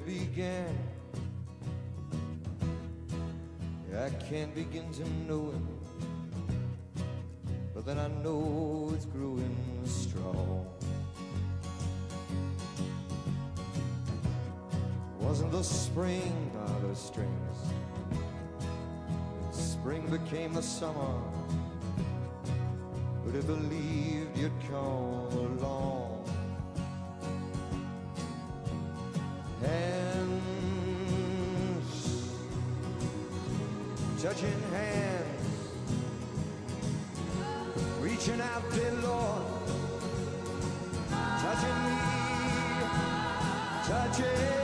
it began. I can't begin to know it, but then I know it's growing strong. Wasn't the spring by the strings, spring became the summer. Who'd have believed you'd come along? Hands touching hands, reaching out, dear Lord, touching me, touching